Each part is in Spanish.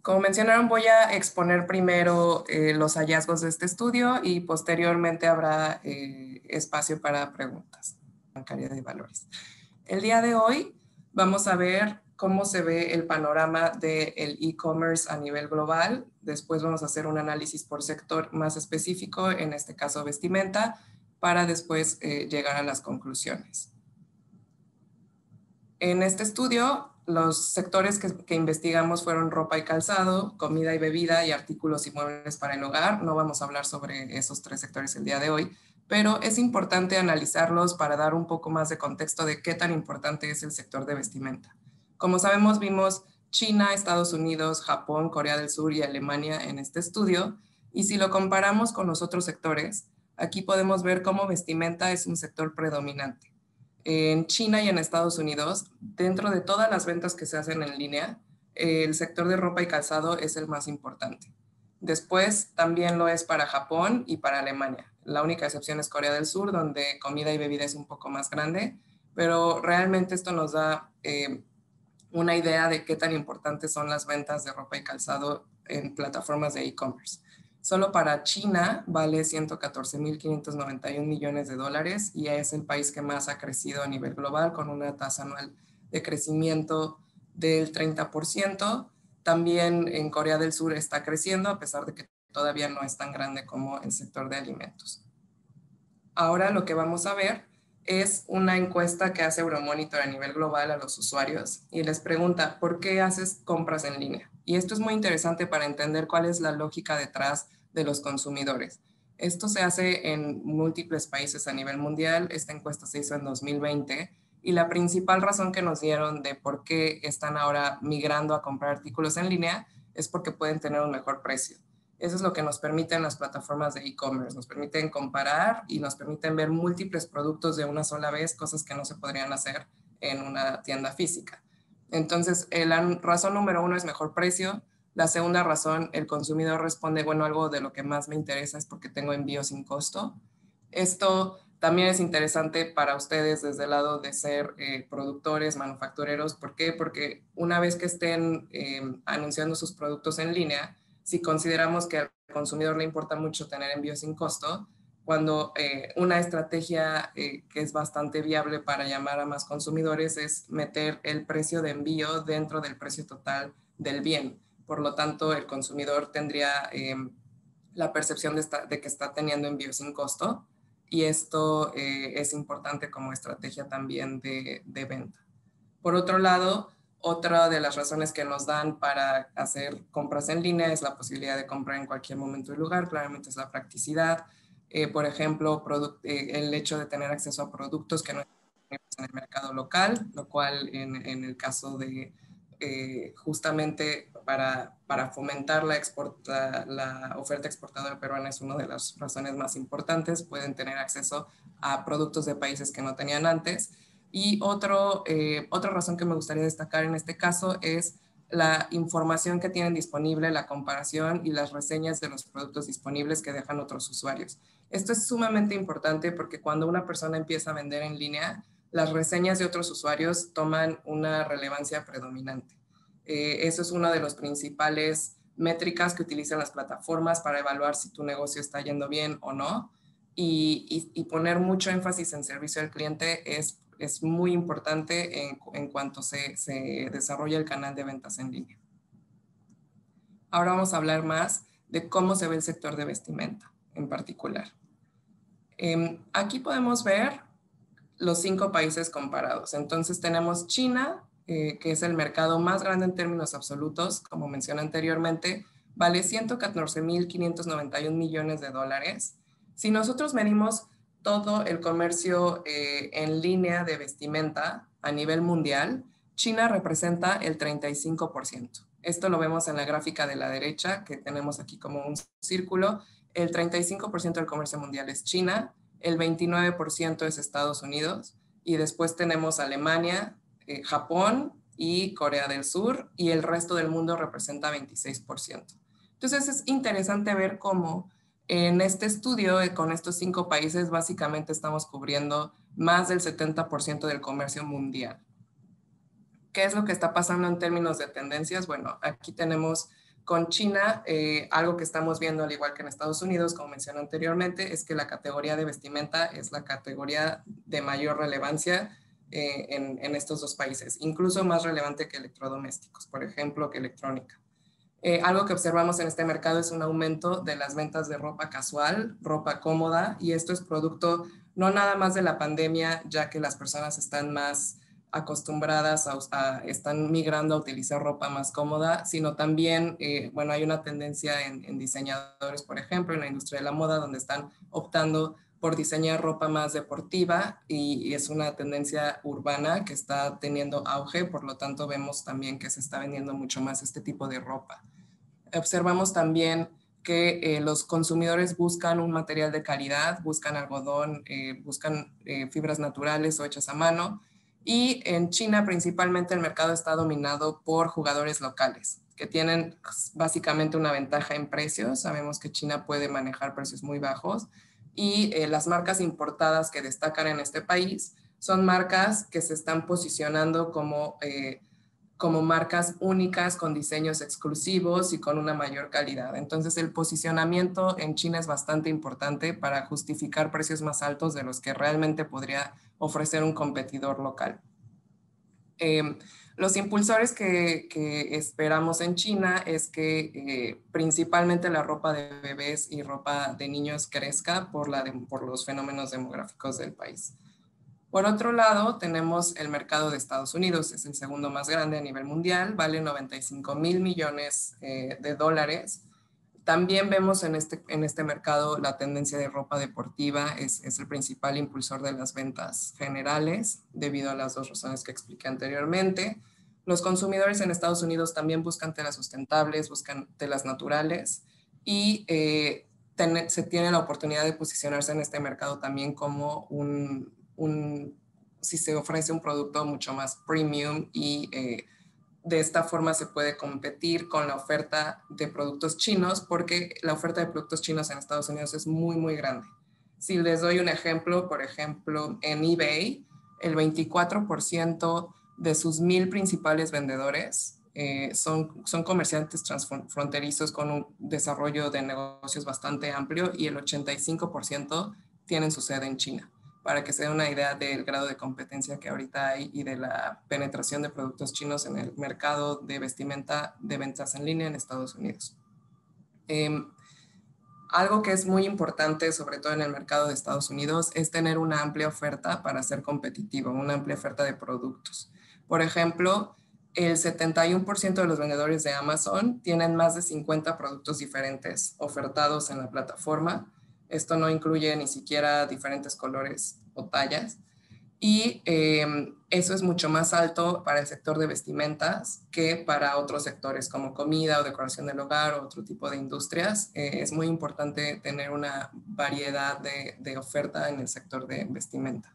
Como mencionaron, voy a exponer primero los hallazgos de este estudio y posteriormente habrá espacio para preguntas. Bancaria de valores. El día de hoy vamos a ver cómo se ve el panorama del e-commerce a nivel global. Después vamos a hacer un análisis por sector más específico, en este caso vestimenta, para después llegar a las conclusiones. En este estudio, los sectores que investigamos fueron ropa y calzado, comida y bebida y artículos y muebles para el hogar. No vamos a hablar sobre esos tres sectores el día de hoy, pero es importante analizarlos para dar un poco más de contexto de qué tan importante es el sector de vestimenta. Como sabemos, vimos China, Estados Unidos, Japón, Corea del Sur y Alemania en este estudio, y si lo comparamos con los otros sectores, aquí podemos ver cómo vestimenta es un sector predominante. En China y en Estados Unidos, dentro de todas las ventas que se hacen en línea, el sector de ropa y calzado es el más importante. Después también lo es para Japón y para Alemania. La única excepción es Corea del Sur, donde comida y bebida es un poco más grande, pero realmente esto nos da una idea de qué tan importantes son las ventas de ropa y calzado en plataformas de e-commerce. Solo para China vale 114.591 millones de dólares y es el país que más ha crecido a nivel global con una tasa anual de crecimiento del 30%. También en Corea del Sur está creciendo a pesar de que todavía no es tan grande como el sector de alimentos. Ahora lo que vamos a ver es una encuesta que hace Euromonitor a nivel global a los usuarios y les pregunta, ¿por qué haces compras en línea? Y esto es muy interesante para entender cuál es la lógica detrás de los consumidores. Esto se hace en múltiples países a nivel mundial. Esta encuesta se hizo en 2020 y la principal razón que nos dieron de por qué están ahora migrando a comprar artículos en línea es porque pueden tener un mejor precio. Eso es lo que nos permiten las plataformas de e-commerce. Nos permiten comparar y nos permiten ver múltiples productos de una sola vez, cosas que no se podrían hacer en una tienda física. Entonces, la razón número uno es mejor precio. La segunda razón, el consumidor responde, bueno, algo de lo que más me interesa es porque tengo envío sin costo. Esto también es interesante para ustedes desde el lado de ser productores, manufactureros. ¿Por qué? Porque una vez que estén anunciando sus productos en línea, si consideramos que al consumidor le importa mucho tener envío sin costo, cuando una estrategia que es bastante viable para llamar a más consumidores es meter el precio de envío dentro del precio total del bien. Por lo tanto, el consumidor tendría la percepción de que está teniendo envío sin costo y esto es importante como estrategia también de venta. Por otro lado, otra de las razones que nos dan para hacer compras en línea es la posibilidad de comprar en cualquier momento y lugar. Claramente es la practicidad. Por ejemplo, el hecho de tener acceso a productos que no están en el mercado local, lo cual en el caso de justamente para fomentar la oferta exportadora peruana es una de las razones más importantes. Pueden tener acceso a productos de países que no tenían antes. Y otra razón que me gustaría destacar en este caso es la información que tienen disponible, la comparación y las reseñas de los productos disponibles que dejan otros usuarios. Esto es sumamente importante porque cuando una persona empieza a vender en línea, las reseñas de otros usuarios toman una relevancia predominante. Eso es una de las principales métricas que utilizan las plataformas para evaluar si tu negocio está yendo bien o no. Y poner mucho énfasis en servicio al cliente es muy importante en cuanto se desarrolla el canal de ventas en línea. Ahora vamos a hablar más de cómo se ve el sector de vestimenta en particular. Aquí podemos ver los 5 países comparados. Entonces tenemos China, que es el mercado más grande en términos absolutos, como mencioné anteriormente, vale 114.591 millones de dólares. Si nosotros medimos todo el comercio en línea de vestimenta a nivel mundial, China representa el 35%. Esto lo vemos en la gráfica de la derecha, que tenemos aquí como un círculo. El 35% del comercio mundial es China, el 29% es Estados Unidos y después tenemos Alemania, Japón y Corea del Sur y el resto del mundo representa 26%. Entonces es interesante ver cómo en este estudio con estos 5 países básicamente estamos cubriendo más del 70% del comercio mundial. ¿Qué es lo que está pasando en términos de tendencias? Bueno, aquí tenemos Con China, algo que estamos viendo, al igual que en Estados Unidos, como mencioné anteriormente, es que la categoría de vestimenta es la categoría de mayor relevancia en estos dos países, incluso más relevante que electrodomésticos, por ejemplo, que electrónica. Algo que observamos en este mercado es un aumento de las ventas de ropa casual, ropa cómoda, y esto es producto no nada más de la pandemia, ya que las personas están más acostumbradas están migrando a utilizar ropa más cómoda, sino también, bueno, hay una tendencia en diseñadores, por ejemplo, en la industria de la moda, donde están optando por diseñar ropa más deportiva y es una tendencia urbana que está teniendo auge, por lo tanto vemos también que se está vendiendo mucho más este tipo de ropa. Observamos también que los consumidores buscan un material de calidad, buscan algodón, buscan fibras naturales o hechas a mano. Y en China principalmente el mercado está dominado por jugadores locales que tienen básicamente una ventaja en precios. Sabemos que China puede manejar precios muy bajos y las marcas importadas que destacan en este país son marcas que se están posicionando como marcas únicas con diseños exclusivos y con una mayor calidad. Entonces el posicionamiento en China es bastante importante para justificar precios más altos de los que realmente podría ofrecer un competidor local. Los impulsores que esperamos en China es que principalmente la ropa de bebés y ropa de niños crezca por los fenómenos demográficos del país. Por otro lado, tenemos el mercado de Estados Unidos, es el segundo más grande a nivel mundial, vale 95,000 millones de dólares. También vemos en este mercado la tendencia de ropa deportiva, es el principal impulsor de las ventas generales, debido a las dos razones que expliqué anteriormente. Los consumidores en Estados Unidos también buscan telas sustentables, buscan telas naturales y se tiene la oportunidad de posicionarse en este mercado también como si se ofrece un producto mucho más premium y de esta forma se puede competir con la oferta de productos chinos porque la oferta de productos chinos en Estados Unidos es muy, muy grande. Si les doy un ejemplo, por ejemplo, en eBay, el 24% de sus 1,000 principales vendedores son comerciantes transfronterizos con un desarrollo de negocios bastante amplio y el 85% tienen su sede en China, para que se den una idea del grado de competencia que ahorita hay y de la penetración de productos chinos en el mercado de vestimenta de ventas en línea en Estados Unidos. Algo que es muy importante, sobre todo en el mercado de Estados Unidos, es tener una amplia oferta para ser competitivo, una amplia oferta de productos. Por ejemplo, el 71% de los vendedores de Amazon tienen más de 50 productos diferentes ofertados en la plataforma. Esto no incluye ni siquiera diferentes colores o tallas. Y eso es mucho más alto para el sector de vestimentas que para otros sectores como comida o decoración del hogar o otro tipo de industrias. Es muy importante tener una variedad de oferta en el sector de vestimenta.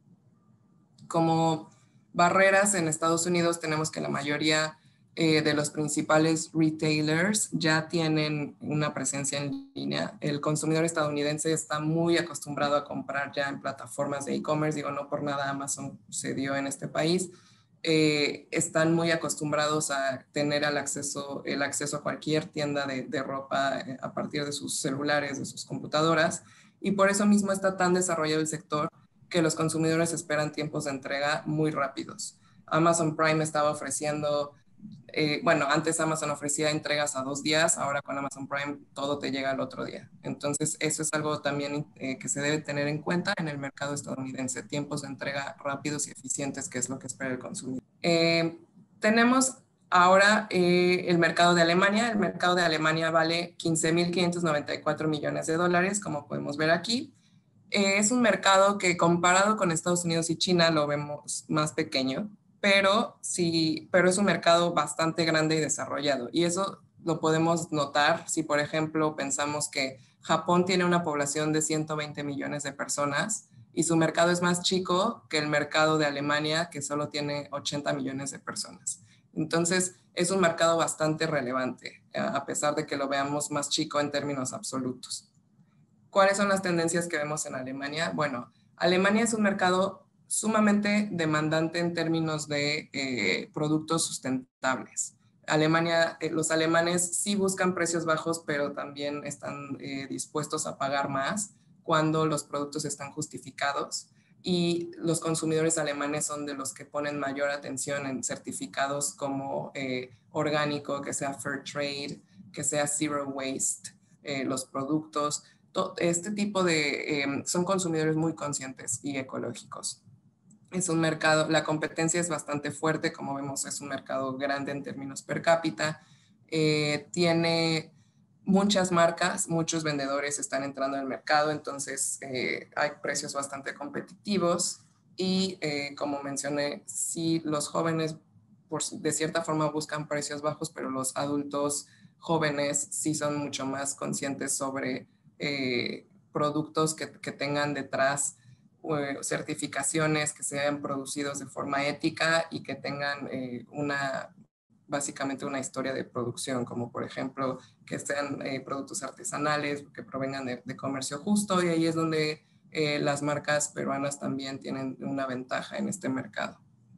Como barreras en Estados Unidos tenemos que la mayoría de los principales retailers ya tienen una presencia en línea. El consumidor estadounidense está muy acostumbrado a comprar ya en plataformas de e-commerce, digo, no por nada Amazon se dio en este país. Están muy acostumbrados a tener el acceso a cualquier tienda de ropa a partir de sus celulares, de sus computadoras, y por eso mismo está tan desarrollado el sector que los consumidores esperan tiempos de entrega muy rápidos. Amazon Prime estaba ofreciendo, bueno, antes Amazon ofrecía entregas a 2 días, ahora con Amazon Prime todo te llega al otro día. Entonces, eso es algo también que se debe tener en cuenta en el mercado estadounidense, tiempos de entrega rápidos y eficientes, que es lo que espera el consumidor. Tenemos ahora el mercado de Alemania. El mercado de Alemania vale 15,594 millones de dólares, como podemos ver aquí. Es un mercado que comparado con Estados Unidos y China lo vemos más pequeño, pero es un mercado bastante grande y desarrollado. Y eso lo podemos notar si, por ejemplo, pensamos que Japón tiene una población de 120 millones de personas y su mercado es más chico que el mercado de Alemania, que solo tiene 80 millones de personas. Entonces, es un mercado bastante relevante, a pesar de que lo veamos más chico en términos absolutos. ¿Cuáles son las tendencias que vemos en Alemania? Bueno, Alemania es un mercado sumamente demandante en términos de productos sustentables. Alemania, los alemanes sí buscan precios bajos, pero también están dispuestos a pagar más cuando los productos están justificados. Y los consumidores alemanes son de los que ponen mayor atención en certificados como orgánico, que sea fair trade, que sea zero waste, los productos. Este tipo de, son consumidores muy conscientes y ecológicos. Es un mercado, la competencia es bastante fuerte, como vemos es un mercado grande en términos per cápita, tiene muchas marcas, muchos vendedores están entrando al mercado, entonces hay precios bastante competitivos y como mencioné, sí los jóvenes de cierta forma buscan precios bajos, pero los adultos jóvenes sí son mucho más conscientes sobre productos que tengan detrás certificaciones, que sean producidos de forma ética y que tengan básicamente una historia de producción, como por ejemplo que sean productos artesanales, que provengan de comercio justo, y ahí es donde las marcas peruanas también tienen una ventaja en este mercado.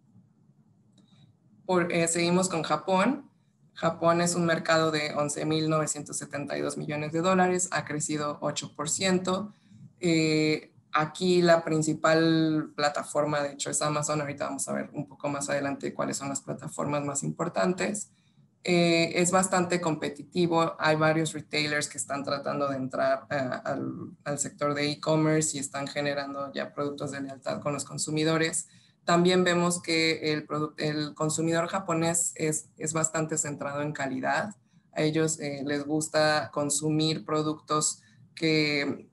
Seguimos con Japón. Japón es un mercado de 11.972 millones de dólares, ha crecido 8%. Aquí la principal plataforma, de hecho, es Amazon. Ahorita vamos a ver un poco más adelante cuáles son las plataformas más importantes. Es bastante competitivo. Hay varios retailers que están tratando de entrar al sector de e-commerce y están generando ya productos de lealtad con los consumidores. También vemos que el consumidor japonés es bastante centrado en calidad. A ellos les gusta consumir productos que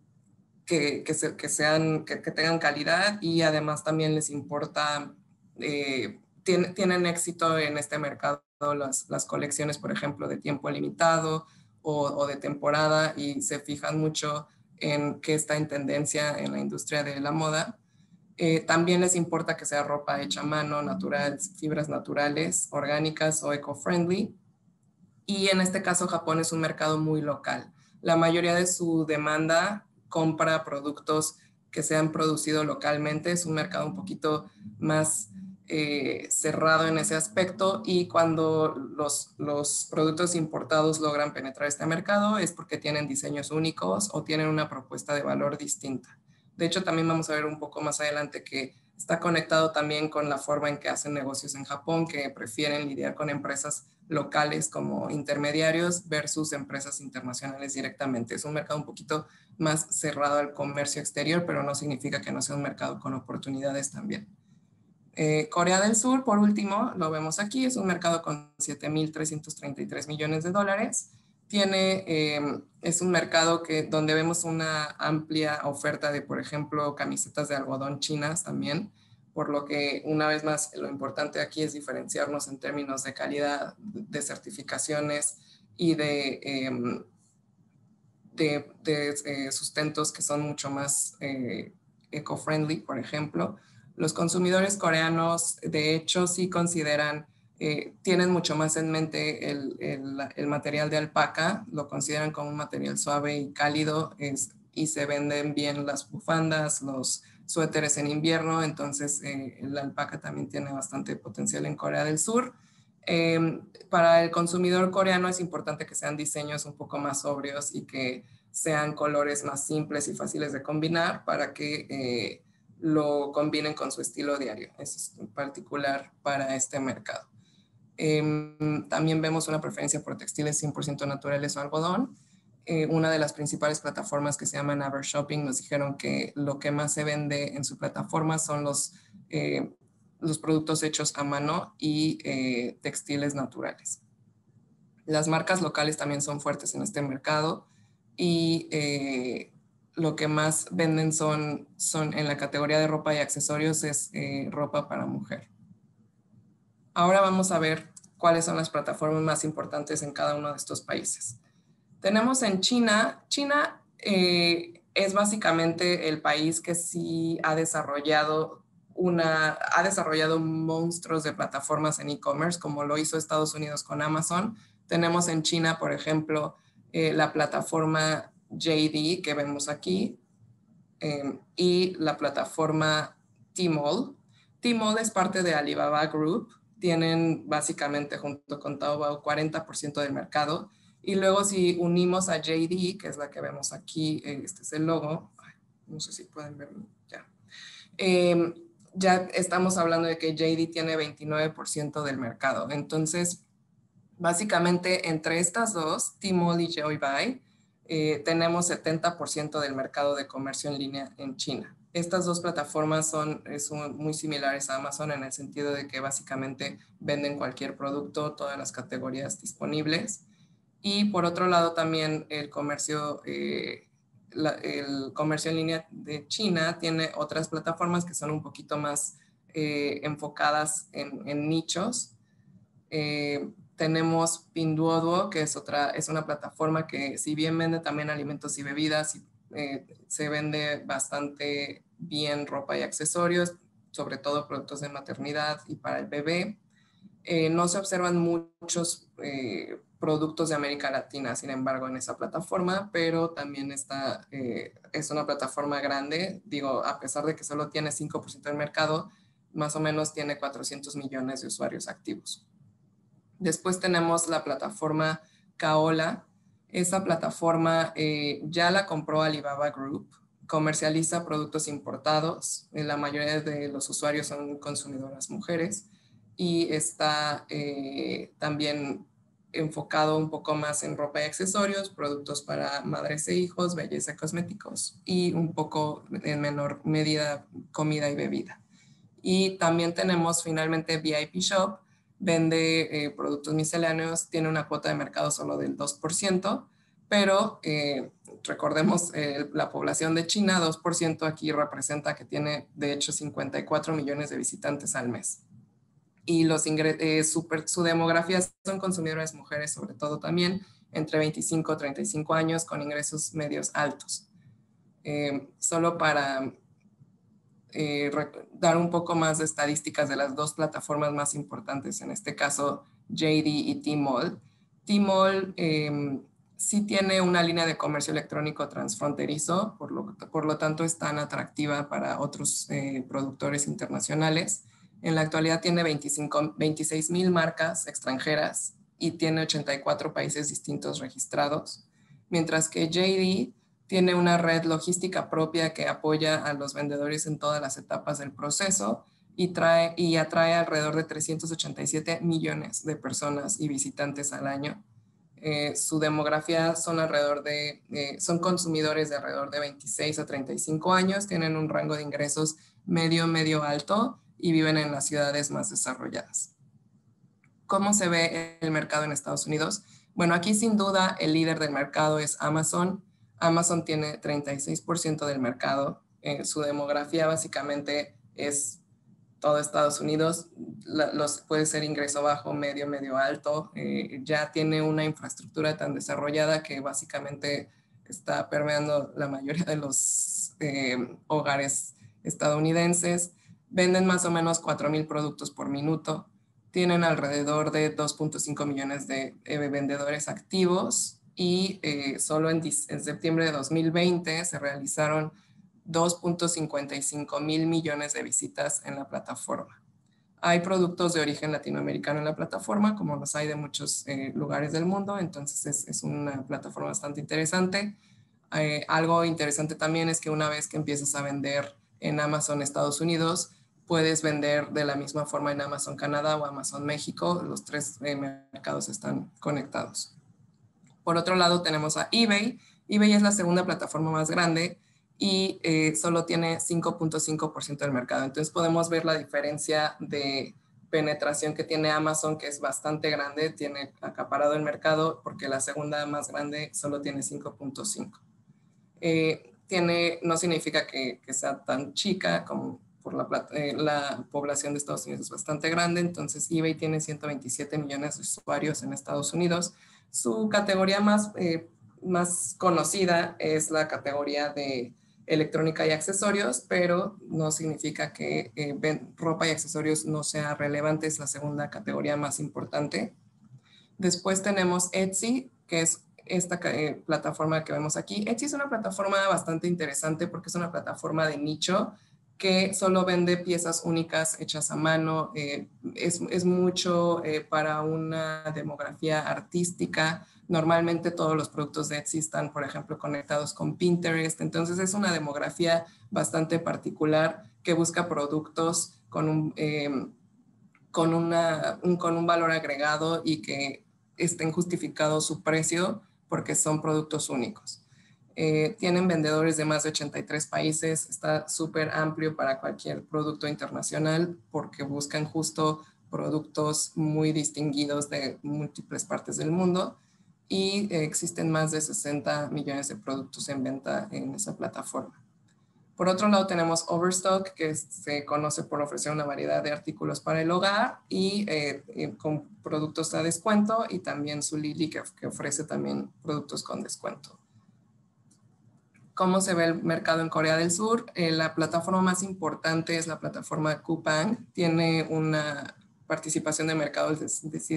tengan calidad, y además también les importa, tienen éxito en este mercado las colecciones, por ejemplo, de tiempo limitado o de temporada, y se fijan mucho en qué está en tendencia en la industria de la moda. También les importa que sea ropa hecha a mano, natural, fibras naturales, orgánicas o eco-friendly. Y en este caso Japón es un mercado muy local. La mayoría de su demanda compra productos que se han producido localmente. Es un mercado un poquito más cerrado en ese aspecto, y cuando los productos importados logran penetrar este mercado es porque tienen diseños únicos o tienen una propuesta de valor distinta. De hecho, también vamos a ver un poco más adelante que está conectado también con la forma en que hacen negocios en Japón, que prefieren lidiar con empresas locales como intermediarios versus empresas internacionales directamente. Es un mercado un poquito más cerrado al comercio exterior, pero no significa que no sea un mercado con oportunidades también. Corea del Sur, por último, lo vemos aquí, es un mercado con 7.333 millones de dólares. Es un mercado donde vemos una amplia oferta de, por ejemplo, camisetas de algodón chinas también, por lo que una vez más lo importante aquí es diferenciarnos en términos de calidad, de certificaciones y de sustentos que son mucho más eco-friendly, por ejemplo. Los consumidores coreanos, de hecho, sí consideran, tienen mucho más en mente el material de alpaca, lo consideran como un material suave y cálido, y se venden bien las bufandas, los suéteres en invierno, entonces la alpaca también tiene bastante potencial en Corea del Sur. Para el consumidor coreano es importante que sean diseños un poco más sobrios y que sean colores más simples y fáciles de combinar para que lo combinen con su estilo diario. Eso es en particular para este mercado. También vemos una preferencia por textiles 100% naturales o algodón. Una de las principales plataformas que se llama Naver Shopping nos dijeron que lo que más se vende en su plataforma son los productos hechos a mano y textiles naturales. Las marcas locales también son fuertes en este mercado, y lo que más venden son en la categoría de ropa y accesorios es ropa para mujer. Ahora vamos a ver cuáles son las plataformas más importantes en cada uno de estos países. Tenemos en China. China es básicamente el país que sí ha desarrollado monstruos de plataformas en e-commerce, como lo hizo Estados Unidos con Amazon. Tenemos en China, por ejemplo, la plataforma JD que vemos aquí, y la plataforma Tmall. Tmall es parte de Alibaba Group, tienen básicamente junto con Taobao 40% del mercado. Y luego si unimos a JD, que es la que vemos aquí, este es el logo, no sé si pueden ver ya. Ya estamos hablando de que JD tiene 29% del mercado. Entonces, básicamente entre estas dos, Tmall y Joybuy, tenemos 70% del mercado de comercio en línea en China. Estas dos plataformas son muy similares a Amazon en el sentido de que básicamente venden cualquier producto, todas las categorías disponibles. Y por otro lado también el comercio en línea de China tiene otras plataformas que son un poquito más enfocadas en nichos. Tenemos Pinduoduo, que es una plataforma que si bien vende también alimentos y bebidas, se vende bastante bien ropa y accesorios, sobre todo productos de maternidad y para el bebé. No se observan muchos productos de América Latina, sin embargo, en esa plataforma, pero también es una plataforma grande. Digo, a pesar de que solo tiene 5% del mercado, más o menos tiene 400 millones de usuarios activos. Después tenemos la plataforma Kaola. Esa plataforma ya la compró Alibaba Group, comercializa productos importados. La mayoría de los usuarios son consumidoras mujeres y está también enfocado un poco más en ropa y accesorios, productos para madres e hijos, belleza y cosméticos y un poco en menor medida comida y bebida. Y también tenemos finalmente VIP Shop, vende productos misceláneos, tiene una cuota de mercado solo del 2%, pero recordemos la población de China, 2% aquí representa que tiene de hecho 54 millones de visitantes al mes. Y su demografía son consumidoras mujeres sobre todo también, entre 25 y 35 años con ingresos medios altos. Solo para dar un poco más de estadísticas de las dos plataformas más importantes, en este caso JD y Tmall. Tmall sí tiene una línea de comercio electrónico transfronterizo, por lo tanto es tan atractiva para otros productores internacionales. En la actualidad tiene 26,000 marcas extranjeras y tiene 84 países distintos registrados, mientras que JD tiene una red logística propia que apoya a los vendedores en todas las etapas del proceso y atrae alrededor de 387 millones de personas y visitantes al año. Su demografía son consumidores de alrededor de 26 a 35 años, tienen un rango de ingresos medio alto y viven en las ciudades más desarrolladas. ¿Cómo se ve el mercado en Estados Unidos? Bueno, aquí sin duda el líder del mercado es Amazon. Amazon tiene 36% del mercado. Su demografía básicamente es todo Estados Unidos. Puede ser ingreso bajo, medio alto. Ya tiene una infraestructura tan desarrollada que básicamente está permeando la mayoría de los hogares estadounidenses. Venden más o menos 4,000 productos por minuto. Tienen alrededor de 2.5 millones de vendedores activos y solo en septiembre de 2020 se realizaron 2.55 mil millones de visitas en la plataforma. Hay productos de origen latinoamericano en la plataforma, como los hay de muchos lugares del mundo, entonces es una plataforma bastante interesante. Algo interesante también es que una vez que empiezas a vender en Amazon Estados Unidos, puedes vender de la misma forma en Amazon Canadá o Amazon México. Los tres mercados están conectados. Por otro lado tenemos a eBay. eBay es la segunda plataforma más grande y solo tiene 5.5% del mercado. Entonces podemos ver la diferencia de penetración que tiene Amazon, que es bastante grande, tiene acaparado el mercado, porque la segunda más grande solo tiene 5.5%. No significa que sea tan chica como por la población de Estados Unidos es bastante grande, entonces eBay tiene 127 millones de usuarios en Estados Unidos. Su categoría más conocida es la categoría de electrónica y accesorios, pero no significa que ropa y accesorios no sea relevante, es la segunda categoría más importante. Después tenemos Etsy, que es esta plataforma que vemos aquí. Etsy es una plataforma bastante interesante porque es una plataforma de nicho que solo vende piezas únicas hechas a mano. Es mucho para una demografía artística. Normalmente todos los productos de Etsy están, por ejemplo, conectados con Pinterest. Entonces es una demografía bastante particular que busca productos con con un valor agregado y que estén justificados su precio porque son productos únicos. Tienen vendedores de más de 83 países, está súper amplio para cualquier producto internacional porque buscan justo productos muy distinguidos de múltiples partes del mundo y existen más de 60 millones de productos en venta en esa plataforma. Por otro lado tenemos Overstock, que se conoce por ofrecer una variedad de artículos para el hogar y con productos a descuento, y también Zulily, que ofrece también productos con descuento. ¿Cómo se ve el mercado en Corea del Sur? La plataforma más importante es la plataforma Coupang. Tiene una participación de mercado de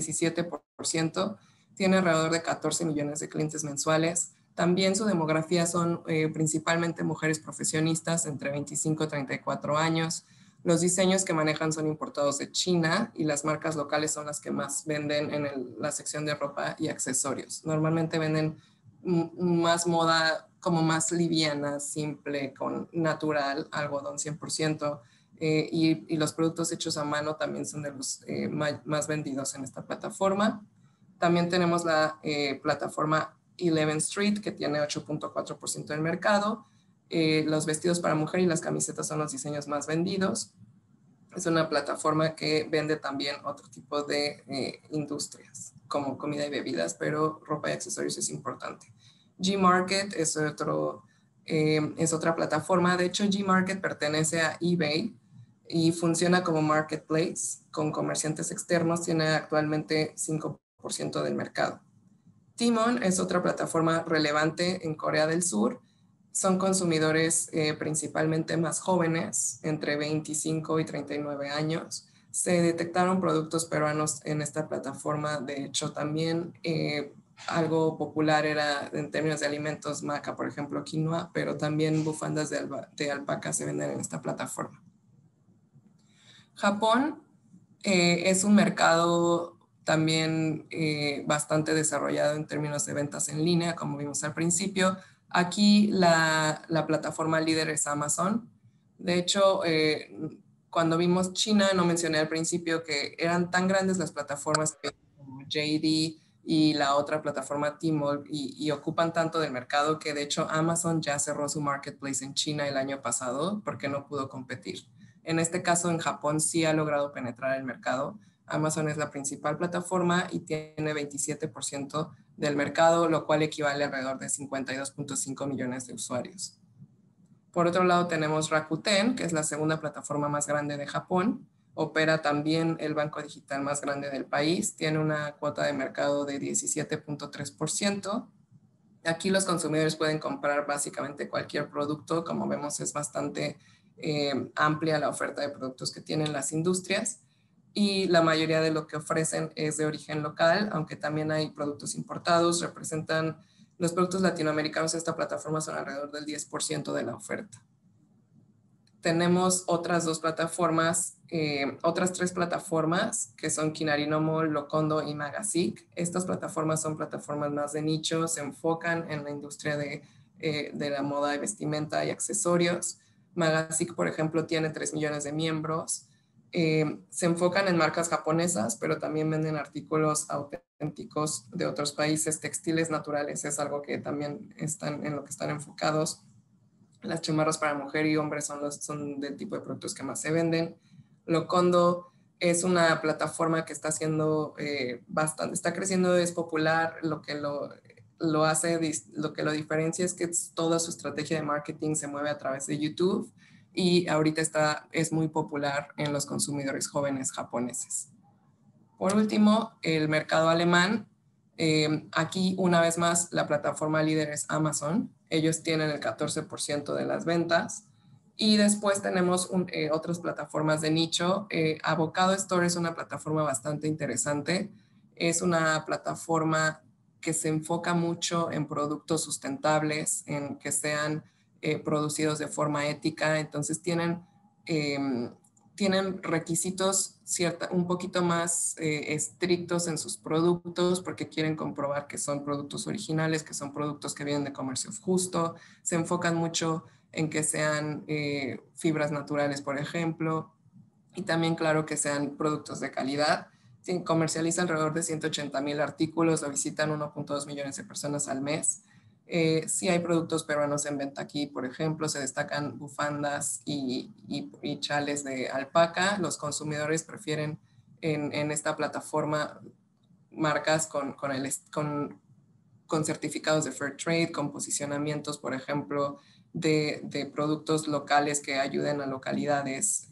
17%. Tiene alrededor de 14 millones de clientes mensuales. También su demografía son principalmente mujeres profesionistas entre 25 y 34 años. Los diseños que manejan son importados de China y las marcas locales son las que más venden en la sección de ropa y accesorios. Normalmente venden más moda como más liviana, simple, con natural, algodón 100%, y los productos hechos a mano también son de los más vendidos en esta plataforma. También tenemos la plataforma 11 Street, que tiene 8.4% del mercado. Los vestidos para mujer y las camisetas son los diseños más vendidos. Es una plataforma que vende también otro tipo de industrias, como comida y bebidas, pero ropa y accesorios es importante. Gmarket es otra plataforma. De hecho, Gmarket pertenece a eBay y funciona como marketplace con comerciantes externos. Tiene actualmente 5% del mercado. Tmall es otra plataforma relevante en Corea del Sur. Son consumidores principalmente más jóvenes, entre 25 y 39 años. Se detectaron productos peruanos en esta plataforma. De hecho, también algo popular era en términos de alimentos, maca, por ejemplo, quinoa, pero también bufandas de alpaca se venden en esta plataforma. Japón es un mercado también bastante desarrollado en términos de ventas en línea, como vimos al principio. Aquí la plataforma líder es Amazon. De hecho, cuando vimos China, no mencioné al principio que eran tan grandes las plataformas como JD y la otra plataforma Tmall y ocupan tanto del mercado que de hecho Amazon ya cerró su marketplace en China el año pasado porque no pudo competir. En este caso, en Japón sí ha logrado penetrar el mercado. Amazon es la principal plataforma y tiene 27% del mercado, lo cual equivale a alrededor de 52.5 millones de usuarios. Por otro lado, tenemos Rakuten, que es la segunda plataforma más grande de Japón. Opera también el banco digital más grande del país. Tiene una cuota de mercado de 17.3%. Aquí los consumidores pueden comprar básicamente cualquier producto. Como vemos, es bastante amplia la oferta de productos que tienen las industrias y la mayoría de lo que ofrecen es de origen local, aunque también hay productos importados. Los productos latinoamericanos de esta plataforma son alrededor del 10% de la oferta. Tenemos otras dos plataformas, otras tres plataformas que son Kinarino Mall, Locondo y Magasic. Estas plataformas son plataformas más de nicho, se enfocan en la industria de la moda, de vestimenta y accesorios. Magasic, por ejemplo, tiene 3 millones de miembros. Se enfocan en marcas japonesas, pero también venden artículos auténticos de otros países. Textiles naturales es algo que también están en lo que están enfocados. Las chamarras para mujer y hombre son del tipo de productos que más se venden. Locondo es una plataforma que está haciendo está creciendo, es popular. Lo que lo diferencia es que toda su estrategia de marketing se mueve a través de YouTube y ahorita es muy popular en los consumidores jóvenes japoneses. Por último, el mercado alemán. Aquí, una vez más, la plataforma líder es Amazon. Ellos tienen el 14% de las ventas. Y después tenemos otras plataformas de nicho. Avocado Store es una plataforma bastante interesante. Es una plataforma que se enfoca mucho en productos sustentables, en que sean producidos de forma ética. Entonces tienen tienen requisitos un poquito más estrictos en sus productos porque quieren comprobar que son productos originales, que son productos que vienen de comercio justo, se enfocan mucho en que sean fibras naturales, por ejemplo, y también, claro, que sean productos de calidad. Sí, comercializa alrededor de 180,000 artículos, lo visitan 1.2 millones de personas al mes. Sí hay productos peruanos en venta aquí, por ejemplo, se destacan bufandas y chales de alpaca. Los consumidores prefieren en esta plataforma marcas con certificados de Fair Trade, con posicionamientos, por ejemplo, de productos locales que ayuden a localidades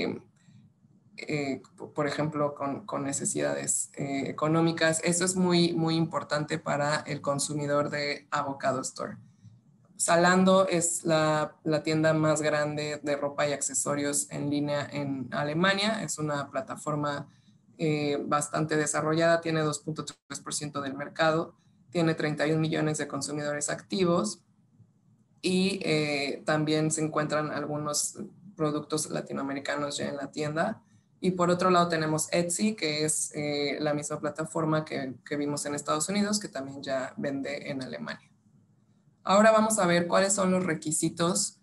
por ejemplo, con necesidades económicas. Eso es muy, muy importante para el consumidor de Avocado Store. Zalando es la tienda más grande de ropa y accesorios en línea en Alemania. Es una plataforma bastante desarrollada, tiene 2.3% del mercado, tiene 31 millones de consumidores activos y también se encuentran algunos productos latinoamericanos ya en la tienda. Y por otro lado tenemos Etsy, que es la misma plataforma que vimos en Estados Unidos, que también ya vende en Alemania. Ahora vamos a ver cuáles son los requisitos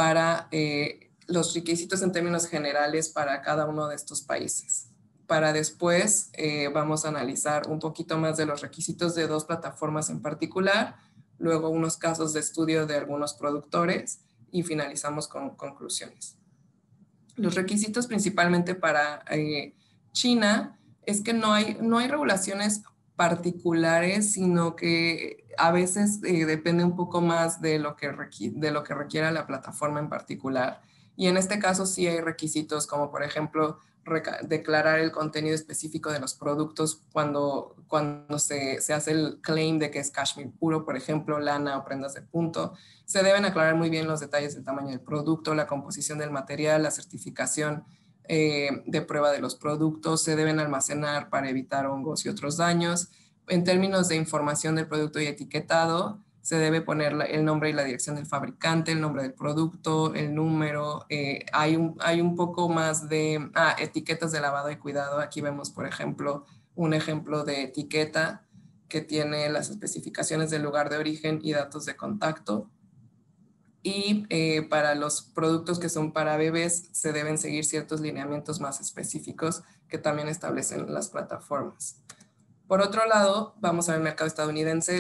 los requisitos en términos generales para cada uno de estos países. Para después vamos a analizar un poquito más de los requisitos de dos plataformas en particular, luego unos casos de estudio de algunos productores y finalizamos con conclusiones. Los requisitos principalmente para China es que no hay regulaciones particulares, sino que a veces depende un poco más de lo que requiera la plataforma en particular. Y en este caso sí hay requisitos como, por ejemplo, declarar el contenido específico de los productos cuando se hace el claim de que es cashmere puro, por ejemplo, lana o prendas de punto. Se deben aclarar muy bien los detalles del tamaño del producto, la composición del material, la certificación de prueba de los productos, se deben almacenar para evitar hongos y otros daños. En términos de información del producto y etiquetado, se debe poner el nombre y la dirección del fabricante, el nombre del producto, el número. Hay un poco más de etiquetas de lavado y cuidado. Aquí vemos, por ejemplo, un ejemplo de etiqueta que tiene las especificaciones del lugar de origen y datos de contacto. Y para los productos que son para bebés se deben seguir ciertos lineamientos más específicos que también establecen las plataformas. Por otro lado, vamos a ver el mercado estadounidense.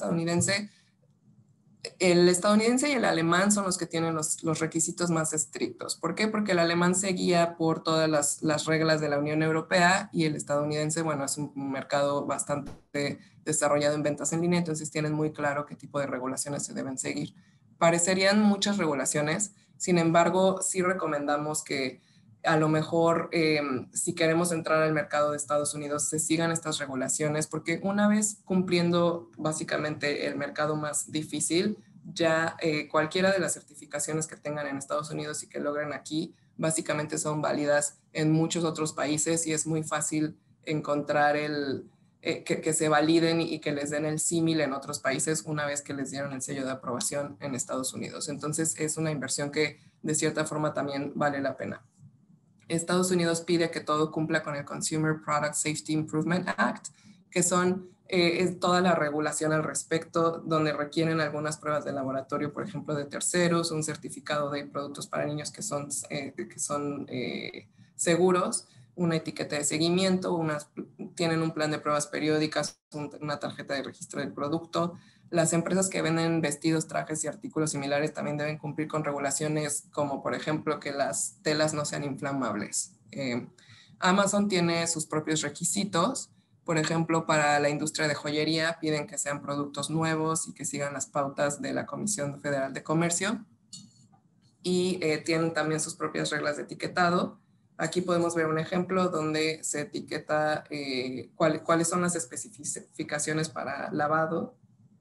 El estadounidense y el alemán son los que tienen los requisitos más estrictos. ¿Por qué? Porque el alemán se guía por todas las reglas de la Unión Europea y el estadounidense, bueno, es un mercado bastante desarrollado en ventas en línea, entonces tienen muy claro qué tipo de regulaciones se deben seguir. Parecerían muchas regulaciones, sin embargo, sí recomendamos que a lo mejor si queremos entrar al mercado de Estados Unidos se sigan estas regulaciones, porque una vez cumpliendo básicamente el mercado más difícil, ya cualquiera de las certificaciones que tengan en Estados Unidos y que logren aquí, básicamente son válidas en muchos otros países y es muy fácil encontrar que se validen y que les den el símil en otros países una vez que les dieron el sello de aprobación en Estados Unidos. Entonces es una inversión que de cierta forma también vale la pena. Estados Unidos pide que todo cumpla con el Consumer Product Safety Improvement Act, que son toda la regulación al respecto, donde requieren algunas pruebas de laboratorio, por ejemplo, de terceros, un certificado de productos para niños que son seguros, una etiqueta de seguimiento, tienen un plan de pruebas periódicas, una tarjeta de registro del producto. Las empresas que venden vestidos, trajes y artículos similares también deben cumplir con regulaciones como, por ejemplo, que las telas no sean inflamables. Amazon tiene sus propios requisitos. Por ejemplo, para la industria de joyería piden que sean productos nuevos y que sigan las pautas de la Comisión Federal de Comercio. Y tienen también sus propias reglas de etiquetado. Aquí podemos ver un ejemplo donde se etiqueta cuáles son las especificaciones para lavado.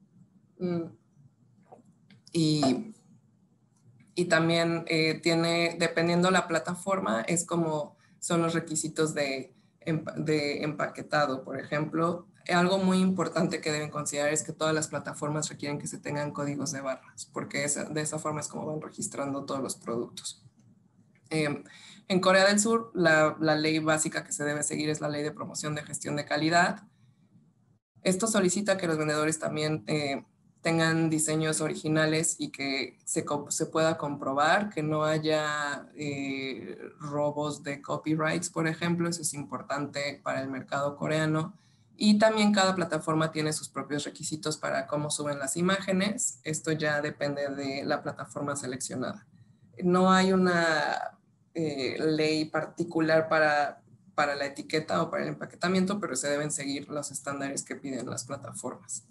Y también dependiendo la plataforma, es como son los requisitos de empaquetado, por ejemplo. Algo muy importante que deben considerar es que todas las plataformas requieren que se tengan códigos de barras, porque de esa forma es como van registrando todos los productos. En Corea del Sur, la ley básica que se debe seguir es la Ley de Promoción de Gestión de Calidad. Esto solicita que los vendedores también tengan diseños originales y que se pueda comprobar que no haya robos de copyrights, por ejemplo. Eso es importante para el mercado coreano. Y también cada plataforma tiene sus propios requisitos para cómo suben las imágenes. Esto ya depende de la plataforma seleccionada. No hay una ley particular para la etiqueta o para el empaquetamiento, pero se deben seguir los estándares que piden las plataformas.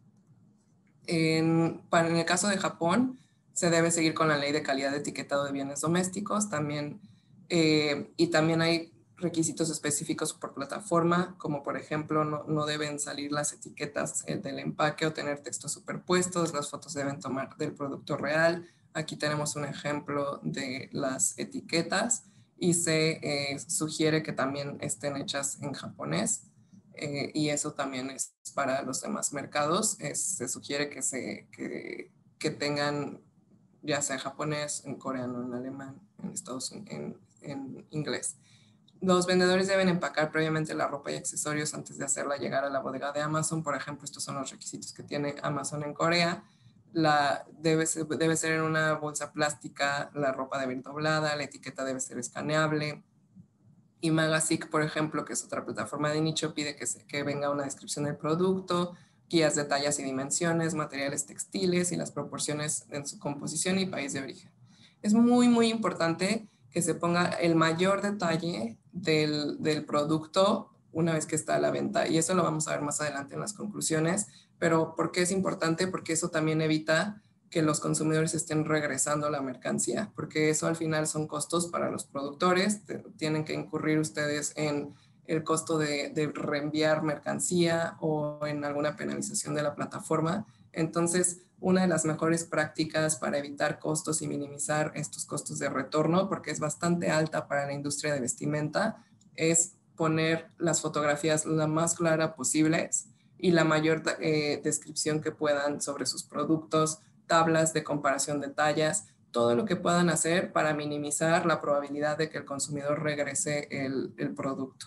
En el caso de Japón, se debe seguir con la ley de calidad de etiquetado de bienes domésticos también, y también hay requisitos específicos por plataforma, como por ejemplo no deben salir las etiquetas del empaque o tener textos superpuestos, las fotos deben tomar del producto real. Aquí tenemos un ejemplo de las etiquetas y se sugiere que también estén hechas en japonés. Y eso también es para los demás mercados. Se sugiere que tengan ya sea en japonés, en coreano, en alemán, en Estados Unidos, en inglés. Los vendedores deben empacar previamente la ropa y accesorios antes de hacerla llegar a la bodega de Amazon. Por ejemplo, estos son los requisitos que tiene Amazon en Corea. Debe ser en una bolsa plástica, la ropa debe ir doblada, la etiqueta debe ser escaneable. Y Magasic, por ejemplo, que es otra plataforma de nicho, pide que venga una descripción del producto, guías de tallas y dimensiones, materiales textiles y las proporciones en su composición y país de origen. Es muy, muy importante que se ponga el mayor detalle del producto una vez que está a la venta. Y eso lo vamos a ver más adelante en las conclusiones. Pero ¿por qué es importante? Porque eso también evita que los consumidores estén regresando la mercancía, porque eso al final son costos para los productores. Tienen que incurrir ustedes en el costo de reenviar mercancía o en alguna penalización de la plataforma. Entonces, una de las mejores prácticas para evitar costos y minimizar estos costos de retorno, porque es bastante alta para la industria de vestimenta, es poner las fotografías la más clara posibles y la mayor descripción que puedan sobre sus productos, tablas de comparación de tallas, todo lo que puedan hacer para minimizar la probabilidad de que el consumidor regrese el producto.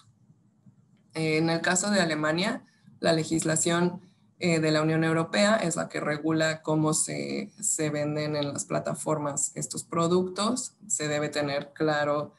En el caso de Alemania, la legislación de la Unión Europea es la que regula cómo se venden en las plataformas estos productos. Se debe tener claro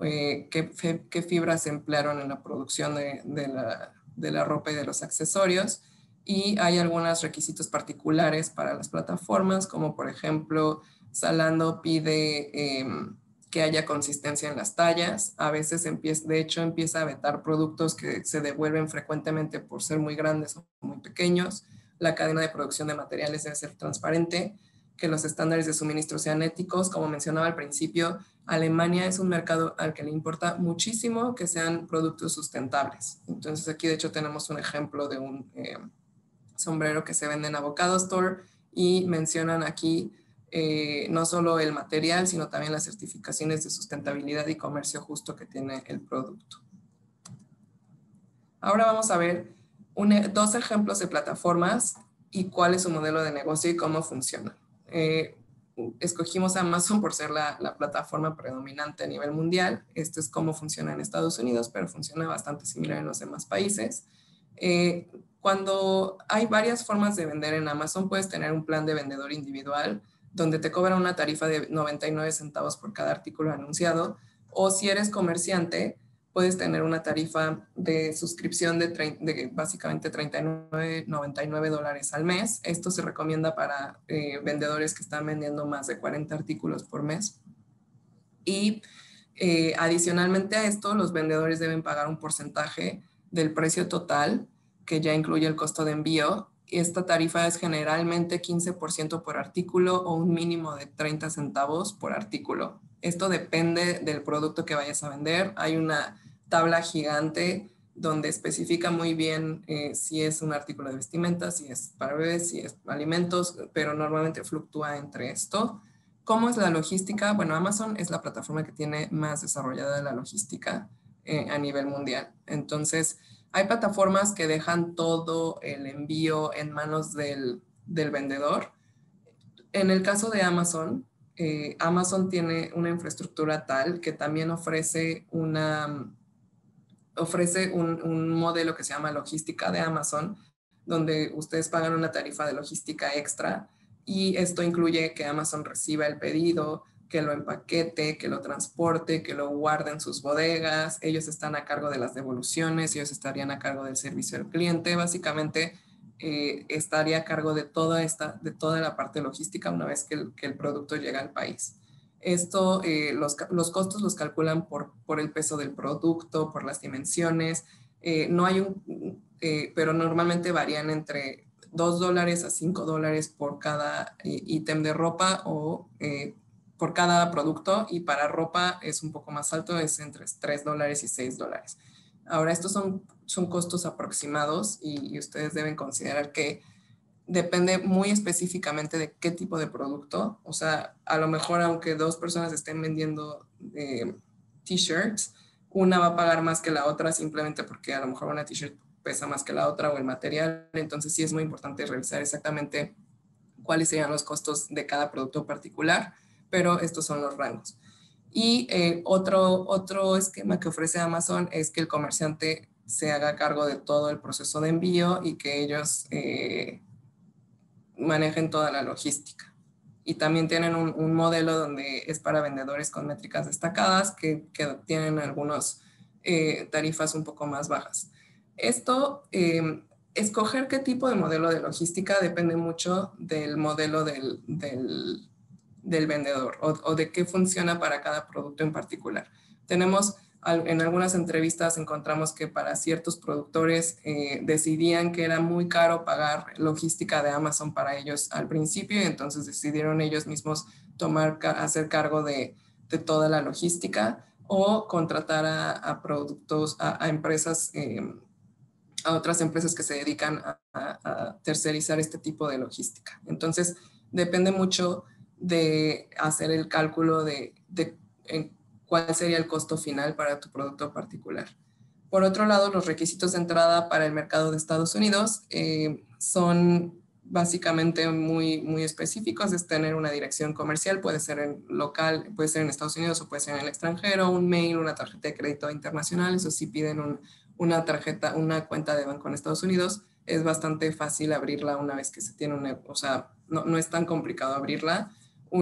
qué fibras se emplearon en la producción de la ropa y de los accesorios. Y hay algunos requisitos particulares para las plataformas, como por ejemplo, Zalando pide que haya consistencia en las tallas. A veces empieza a vetar productos que se devuelven frecuentemente por ser muy grandes o muy pequeños. La cadena de producción de materiales debe ser transparente, que los estándares de suministro sean éticos. Como mencionaba al principio, Alemania es un mercado al que le importa muchísimo que sean productos sustentables. Entonces aquí de hecho tenemos un ejemplo de un sombrero que se vende en Avocado Store y mencionan aquí no solo el material, sino también las certificaciones de sustentabilidad y comercio justo que tiene el producto. Ahora vamos a ver dos ejemplos de plataformas y cuál es su modelo de negocio y cómo funciona. Escogimos Amazon por ser la plataforma predominante a nivel mundial. Esto es cómo funciona en Estados Unidos, pero funciona bastante similar en los demás países. Cuando hay varias formas de vender en Amazon, puedes tener un plan de vendedor individual donde te cobran una tarifa de 99 centavos por cada artículo anunciado, o si eres comerciante, puedes tener una tarifa de suscripción de básicamente $39.99 al mes. Esto se recomienda para vendedores que están vendiendo más de 40 artículos por mes. Y adicionalmente a esto, los vendedores deben pagar un porcentaje del precio total, que ya incluye el costo de envío. Esta tarifa es generalmente 15% por artículo o un mínimo de 30 centavos por artículo. Esto depende del producto que vayas a vender. Hay una tabla gigante donde especifica muy bien si es un artículo de vestimenta, si es para bebés, si es alimentos, pero normalmente fluctúa entre esto. ¿Cómo es la logística? Bueno, Amazon es la plataforma que tiene más desarrollada la logística a nivel mundial. Entonces, hay plataformas que dejan todo el envío en manos del vendedor. En el caso de Amazon, Amazon tiene una infraestructura tal que también ofrece un modelo que se llama logística de Amazon, donde ustedes pagan una tarifa de logística extra y esto incluye que Amazon reciba el pedido, que lo empaquete, que lo transporte, que lo guarde en sus bodegas. Ellos están a cargo de las devoluciones, ellos estarían a cargo del servicio al cliente. Básicamente estaría a cargo de de toda la parte logística una vez que el producto llega al país. Esto, los costos los calculan por el peso del producto, por las dimensiones. No hay pero normalmente varían entre $2 a $5 por cada ítem de ropa o por cada producto, y para ropa es un poco más alto, es entre $3 y $6. Ahora, estos son costos aproximados y ustedes deben considerar que depende muy específicamente de qué tipo de producto. O sea, a lo mejor aunque dos personas estén vendiendo t-shirts, una va a pagar más que la otra simplemente porque a lo mejor una t-shirt pesa más que la otra o el material. Entonces sí es muy importante revisar exactamente cuáles serían los costos de cada producto particular, pero estos son los rangos. Y otro esquema que ofrece Amazon es que el comerciante se haga cargo de todo el proceso de envío y que ellos manejen toda la logística. Y también tienen un modelo donde es para vendedores con métricas destacadas que tienen algunas tarifas un poco más bajas. Esto, escoger qué tipo de modelo de logística depende mucho del modelo del vendedor o de qué funciona para cada producto en particular. En algunas entrevistas encontramos que para ciertos productores decidían que era muy caro pagar logística de Amazon para ellos al principio, y entonces decidieron ellos mismos hacer cargo de toda la logística o contratar a empresas, a otras empresas que se dedican a tercerizar este tipo de logística. Entonces, depende mucho de hacer el cálculo de cuál sería el costo final para tu producto particular. Por otro lado, los requisitos de entrada para el mercado de Estados Unidos son básicamente muy específicos. Es tener una dirección comercial, puede ser en local, puede ser en Estados Unidos o puede ser en el extranjero, un mail, una tarjeta de crédito internacional. Eso sí piden una cuenta de banco en Estados Unidos. Es bastante fácil abrirla una vez que se tiene o sea, no es tan complicado abrirla.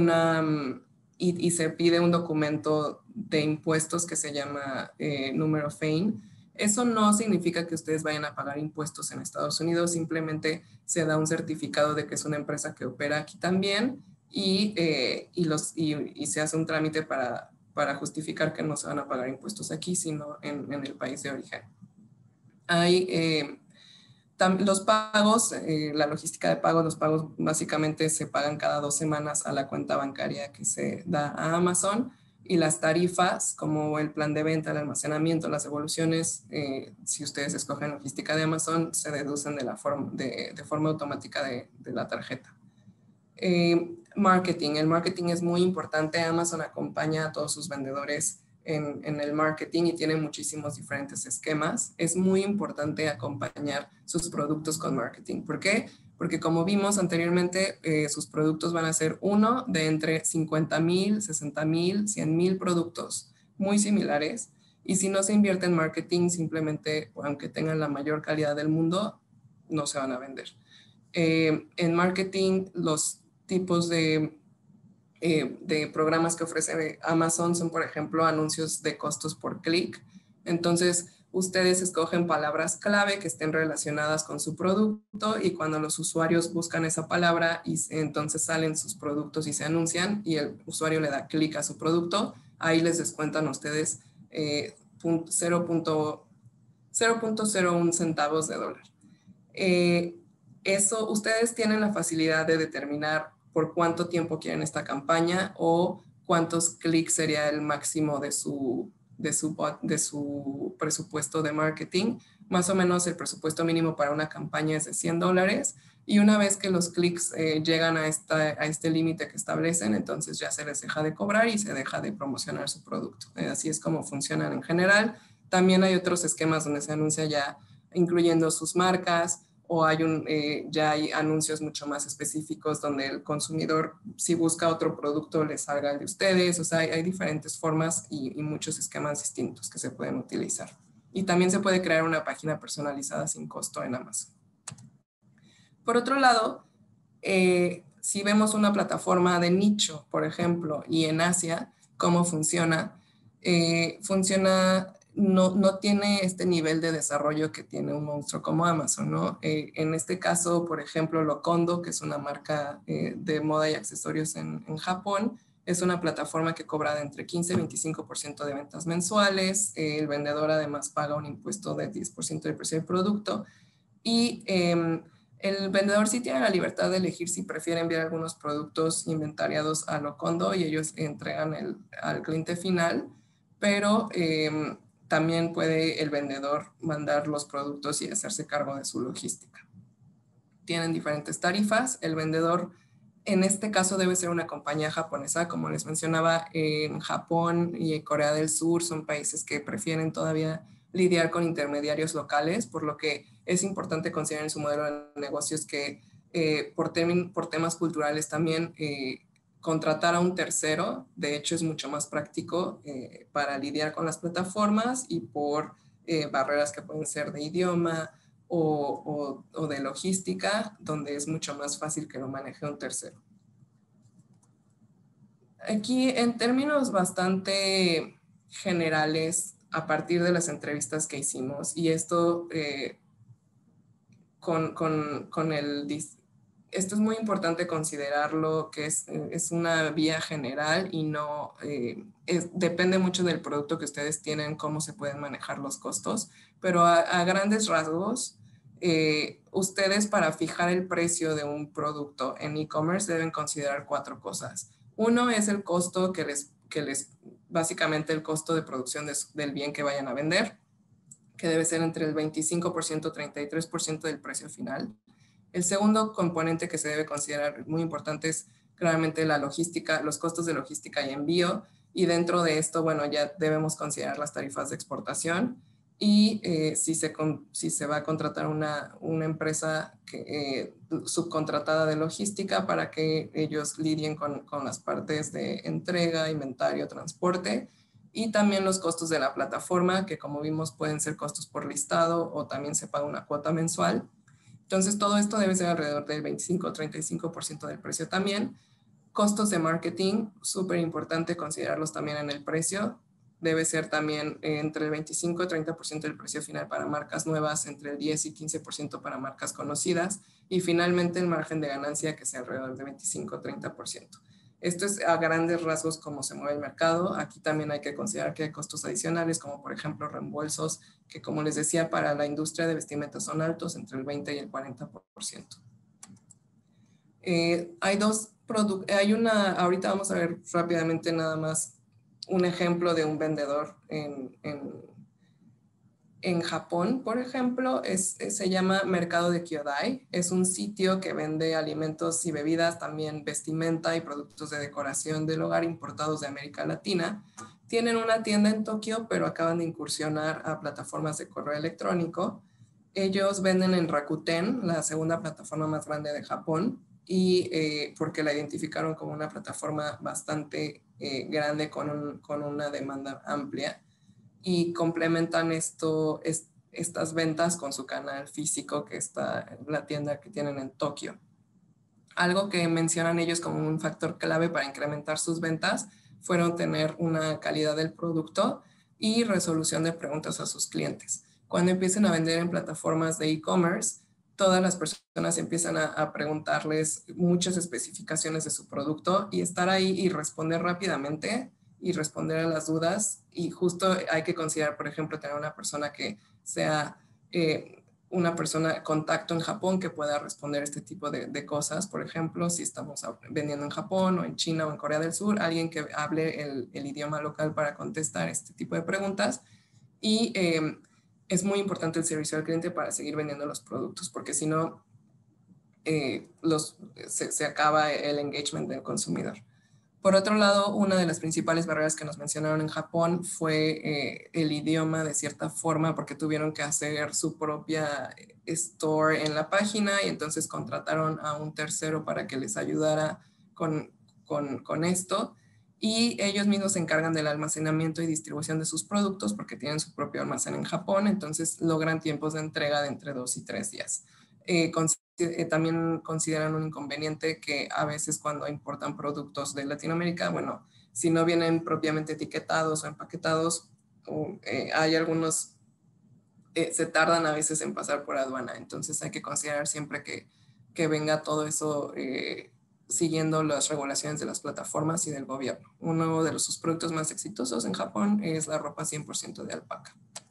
Y se pide un documento de impuestos que se llama número FAIN. Eso no significa que ustedes vayan a pagar impuestos en Estados Unidos, simplemente se da un certificado de que es una empresa que opera aquí también y se hace un trámite para justificar que no se van a pagar impuestos aquí, sino en el país de origen. Hay los pagos, la logística de pagos, los pagos básicamente se pagan cada 2 semanas a la cuenta bancaria que se da a Amazon, y las tarifas como el plan de venta, el almacenamiento, las devoluciones, si ustedes escogen logística de Amazon, se deducen de forma automática de la tarjeta. Marketing. El marketing es muy importante. Amazon acompaña a todos sus vendedores en el marketing y tiene muchísimos diferentes esquemas. Es muy importante acompañar sus productos con marketing. ¿Por qué? Porque como vimos anteriormente, sus productos van a ser uno de entre 50,000, 60,000, 100,000 productos muy similares. Y si no se invierte en marketing, simplemente, aunque tengan la mayor calidad del mundo, no se van a vender. En marketing, los tipos de programas que ofrece Amazon son, por ejemplo, anuncios de costos por clic. Entonces, ustedes escogen palabras clave que estén relacionadas con su producto, y cuando los usuarios buscan esa palabra y entonces salen sus productos y se anuncian y el usuario le da clic a su producto, ahí les descuentan a ustedes 0.01 centavos de dólar. Ustedes tienen la facilidad de determinar por cuánto tiempo quieren esta campaña o cuántos clics sería el máximo de su presupuesto de marketing. Más o menos el presupuesto mínimo para una campaña es de $100, y una vez que los clics llegan a este límite que establecen, entonces ya se les deja de cobrar y se deja de promocionar su producto. Así es como funcionan en general. También hay otros esquemas donde se anuncia ya incluyendo sus marcas o ya hay anuncios mucho más específicos donde el consumidor, si busca otro producto, le salga el de ustedes. O sea, hay diferentes formas y muchos esquemas distintos que se pueden utilizar. Y también se puede crear una página personalizada sin costo en Amazon. Por otro lado, si vemos una plataforma de nicho, por ejemplo, y en Asia, ¿cómo funciona? No tiene este nivel de desarrollo que tiene un monstruo como Amazon, ¿no? En este caso, por ejemplo, Locondo, que es una marca de moda y accesorios en Japón, es una plataforma que cobra de entre 15 y 25% de ventas mensuales. El vendedor además paga un impuesto de 10% del precio del producto. Y el vendedor sí tiene la libertad de elegir si prefiere enviar algunos productos inventariados a Locondo y ellos entregan al cliente final, pero también puede el vendedor mandar los productos y hacerse cargo de su logística. Tienen diferentes tarifas. El vendedor, en este caso, debe ser una compañía japonesa. Como les mencionaba, en Japón y Corea del Sur son países que prefieren todavía lidiar con intermediarios locales, por lo que es importante considerar en su modelo de negocios que por temas culturales también contratar a un tercero, de hecho, es mucho más práctico para lidiar con las plataformas y por barreras que pueden ser de idioma o de logística, donde es mucho más fácil que lo maneje un tercero. Aquí, en términos bastante generales, a partir de las entrevistas que hicimos, y esto esto es muy importante considerarlo, que es una vía general y no depende mucho del producto que ustedes tienen, cómo se pueden manejar los costos, pero a grandes rasgos, ustedes para fijar el precio de un producto en e-commerce deben considerar 4 cosas. Uno es el costo básicamente el costo de producción del bien que vayan a vender, que debe ser entre el 25% y 33% del precio final. El segundo componente que se debe considerar muy importante es claramente la logística, los costos de logística y envío. Y dentro de esto, bueno, ya debemos considerar las tarifas de exportación y si se va a contratar una empresa subcontratada de logística para que ellos lidien con las partes de entrega, inventario, transporte. Y también los costos de la plataforma, que como vimos pueden ser costos por listado o también se paga una cuota mensual. Entonces, todo esto debe ser alrededor del 25 o 35% del precio también. Costos de marketing, súper importante considerarlos también en el precio. Debe ser también entre el 25 y 30% del precio final para marcas nuevas, entre el 10 y 15% para marcas conocidas. Y finalmente el margen de ganancia, que sea alrededor de 25 o 30%. Esto es a grandes rasgos cómo se mueve el mercado. Aquí también hay que considerar que hay costos adicionales, como por ejemplo reembolsos, que como les decía, para la industria de vestimenta son altos, entre el 20 y el 40%. Ahorita vamos a ver rápidamente nada más un ejemplo de un vendedor en Japón, por ejemplo, se llama Mercado de Kyodai. Es un sitio que vende alimentos y bebidas, también vestimenta y productos de decoración del hogar importados de América Latina. Tienen una tienda en Tokio, pero acaban de incursionar a plataformas de correo electrónico. Ellos venden en Rakuten, la segunda plataforma más grande de Japón, y porque la identificaron como una plataforma bastante grande con una demanda amplia, y complementan estas ventas con su canal físico, que está la tienda que tienen en Tokio. Algo que mencionan ellos como un factor clave para incrementar sus ventas fueron tener una calidad del producto y resolución de preguntas a sus clientes. Cuando empiecen a vender en plataformas de e-commerce, todas las personas empiezan a preguntarles muchas especificaciones de su producto, y estar ahí y responder rápidamente y responder a las dudas. Y justo hay que considerar, por ejemplo, tener una persona que sea una persona contacto en Japón que pueda responder este tipo de cosas. Por ejemplo, si estamos vendiendo en Japón o en China o en Corea del Sur, alguien que hable el idioma local para contestar este tipo de preguntas. Y es muy importante el servicio al cliente para seguir vendiendo los productos, porque si no, se acaba el engagement del consumidor. Por otro lado, una de las principales barreras que nos mencionaron en Japón fue el idioma de cierta forma, porque tuvieron que hacer su propia store en la página y entonces contrataron a un tercero para que les ayudara con esto. Y ellos mismos se encargan del almacenamiento y distribución de sus productos porque tienen su propio almacén en Japón, entonces logran tiempos de entrega de entre 2 y 3 días. También consideran un inconveniente que a veces cuando importan productos de Latinoamérica, bueno, si no vienen propiamente etiquetados o empaquetados, hay algunos, se tardan a veces en pasar por aduana, entonces hay que considerar siempre que venga todo eso siguiendo las regulaciones de las plataformas y del gobierno. Uno de sus productos más exitosos en Japón es la ropa 100% de alpaca.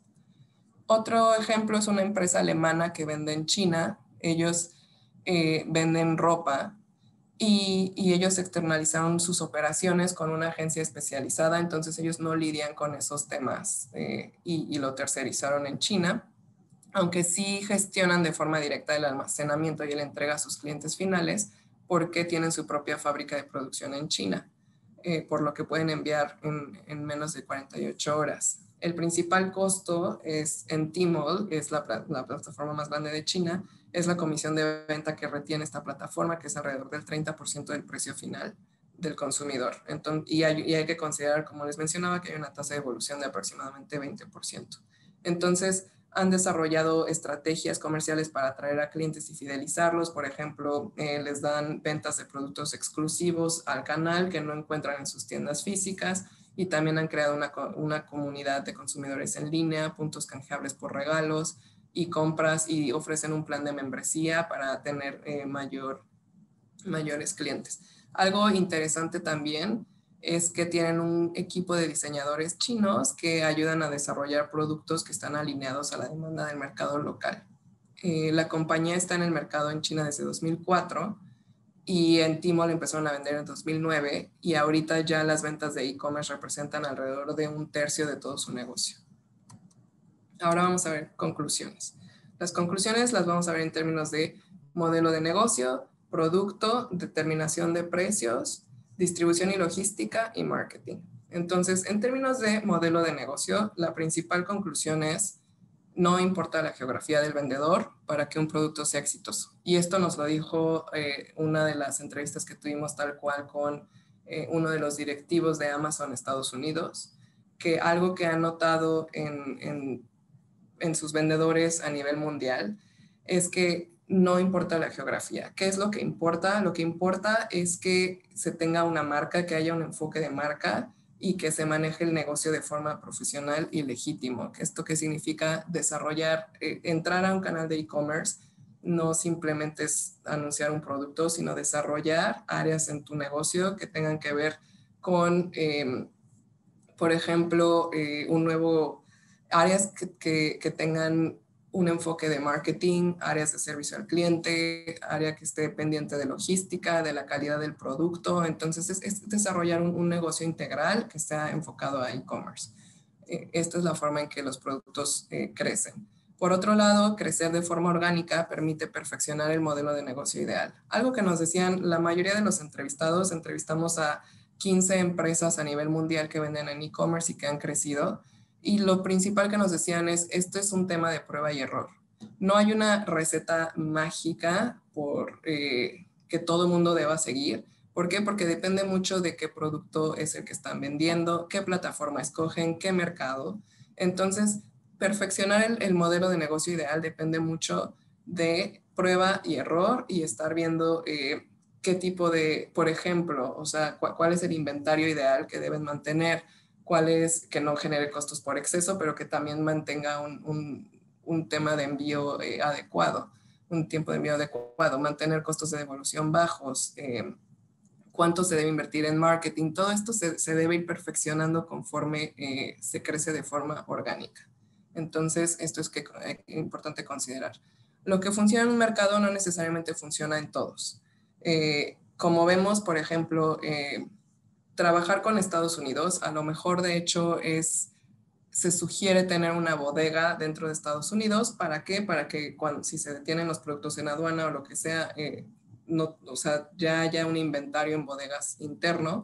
Otro ejemplo es una empresa alemana que vende en China. Ellos venden ropa y ellos externalizaron sus operaciones con una agencia especializada, entonces ellos no lidian con esos temas y lo tercerizaron en China, aunque sí gestionan de forma directa el almacenamiento y la entrega a sus clientes finales porque tienen su propia fábrica de producción en China, por lo que pueden enviar en menos de 48 horas. El principal costo es en Tmall, es la plataforma más grande de China, es la comisión de venta que retiene esta plataforma, que es alrededor del 30% del precio final del consumidor. Entonces, y hay que considerar, como les mencionaba, que hay una tasa de evolución de aproximadamente 20%. Entonces, han desarrollado estrategias comerciales para atraer a clientes y fidelizarlos. Por ejemplo, les dan ventas de productos exclusivos al canal que no encuentran en sus tiendas físicas y también han creado una comunidad de consumidores en línea, puntos canjeables por regalos y compras y ofrecen un plan de membresía para tener mayores clientes. Algo interesante también es que tienen un equipo de diseñadores chinos que ayudan a desarrollar productos que están alineados a la demanda del mercado local. La compañía está en el mercado en China desde 2004 y en Tmall empezaron a vender en 2009 y ahorita ya las ventas de e-commerce representan alrededor de 1/3 de todo su negocio. Ahora vamos a ver conclusiones. Las conclusiones las vamos a ver en términos de modelo de negocio, producto, determinación de precios, distribución y logística y marketing. Entonces, en términos de modelo de negocio, la principal conclusión es no importa la geografía del vendedor para que un producto sea exitoso. Y esto nos lo dijo una de las entrevistas que tuvimos tal cual con uno de los directivos de Amazon Estados Unidos, que algo que ha notado en sus vendedores a nivel mundial es que no importa la geografía. ¿Qué es lo que importa? Lo que importa es que se tenga una marca, que haya un enfoque de marca y que se maneje el negocio de forma profesional y legítimo. ¿Esto qué significa? Desarrollar, entrar a un canal de e-commerce no simplemente es anunciar un producto, sino desarrollar áreas en tu negocio que tengan que ver con, por ejemplo, áreas que tengan un enfoque de marketing, áreas de servicio al cliente, área que esté pendiente de logística, de la calidad del producto. Entonces, es desarrollar un negocio integral que está enfocado a e-commerce. Esta es la forma en que los productos crecen. Por otro lado, crecer de forma orgánica permite perfeccionar el modelo de negocio ideal. Algo que nos decían la mayoría de los entrevistados, entrevistamos a 15 empresas a nivel mundial que venden en e-commerce y que han crecido. Y lo principal que nos decían es, esto es un tema de prueba y error. No hay una receta mágica que todo el mundo deba seguir. ¿Por qué? Porque depende mucho de qué producto es el que están vendiendo, qué plataforma escogen, qué mercado. Entonces, perfeccionar el modelo de negocio ideal depende mucho de prueba y error y estar viendo qué tipo de, por ejemplo, o sea, cuál es el inventario ideal que deben mantener, cuál es que no genere costos por exceso, pero que también mantenga un tema de envío adecuado, un tiempo de envío adecuado, mantener costos de devolución bajos, cuánto se debe invertir en marketing. Todo esto se debe ir perfeccionando conforme se crece de forma orgánica. Entonces, esto es importante considerar. Lo que funciona en un mercado no necesariamente funciona en todos. Como vemos, por ejemplo, trabajar con Estados Unidos, a lo mejor de hecho se sugiere tener una bodega dentro de Estados Unidos. ¿Para qué? Para que si se detienen los productos en aduana o lo que sea, no, o sea, ya haya un inventario en bodegas interno,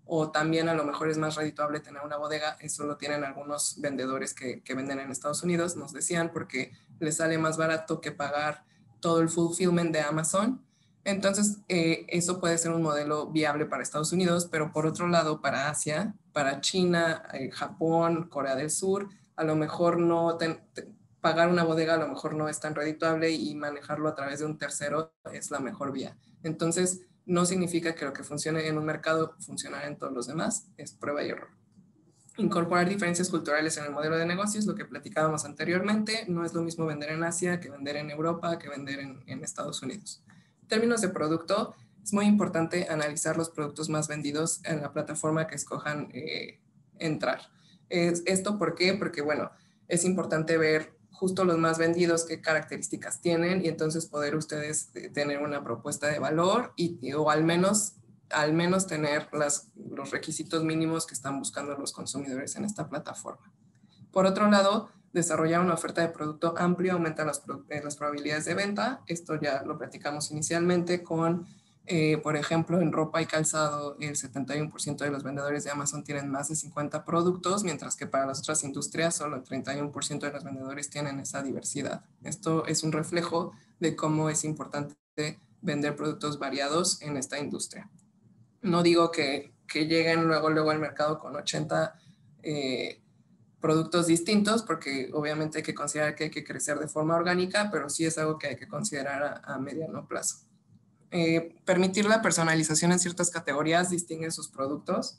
o también a lo mejor es más redituable tener una bodega. Eso lo tienen algunos vendedores que venden en Estados Unidos, nos decían, porque les sale más barato que pagar todo el fulfillment de Amazon. Entonces, eso puede ser un modelo viable para Estados Unidos, pero por otro lado, para Asia, para China, Japón, Corea del Sur, a lo mejor no pagar una bodega a lo mejor no es tan redituable, y manejarlo a través de un tercero es la mejor vía. Entonces, no significa que lo que funcione en un mercado funcionará en todos los demás, es prueba y error. Incorporar diferencias culturales en el modelo de negocios, lo que platicábamos anteriormente. No es lo mismo vender en Asia que vender en Europa, que vender en Estados Unidos. En términos de producto, es muy importante analizar los productos más vendidos en la plataforma que escojan entrar. ¿Esto por qué? Porque, bueno, es importante ver justo los más vendidos, qué características tienen, y entonces poder ustedes tener una propuesta de valor o al menos tener los requisitos mínimos que están buscando los consumidores en esta plataforma. Por otro lado, desarrollar una oferta de producto amplio aumenta las probabilidades de venta. Esto ya lo platicamos inicialmente con, por ejemplo, en ropa y calzado, el 71% de los vendedores de Amazon tienen más de 50 productos, mientras que para las otras industrias solo el 31% de los vendedores tienen esa diversidad. Esto es un reflejo de cómo es importante vender productos variados en esta industria. No digo que lleguen luego al mercado con 80 productos distintos, porque obviamente hay que considerar que hay que crecer de forma orgánica, pero sí es algo que hay que considerar a mediano plazo. Permitir la personalización en ciertas categorías distingue sus productos.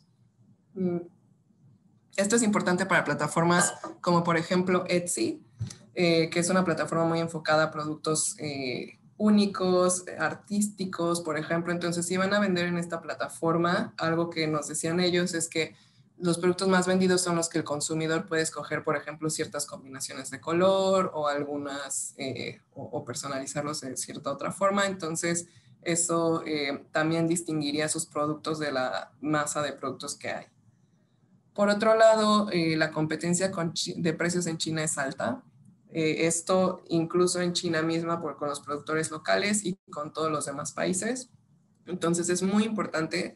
Esto es importante para plataformas como, por ejemplo, Etsy, que es una plataforma muy enfocada a productos únicos, artísticos, por ejemplo. Entonces, si van a vender en esta plataforma, algo que nos decían ellos es que los productos más vendidos son los que el consumidor puede escoger, por ejemplo, ciertas combinaciones de color o algunas, o personalizarlos de cierta otra forma. Entonces, eso también distinguiría sus productos de la masa de productos que hay. Por otro lado, la competencia de precios en China es alta. Esto incluso en China misma con los productores locales y con todos los demás países. Entonces es muy importante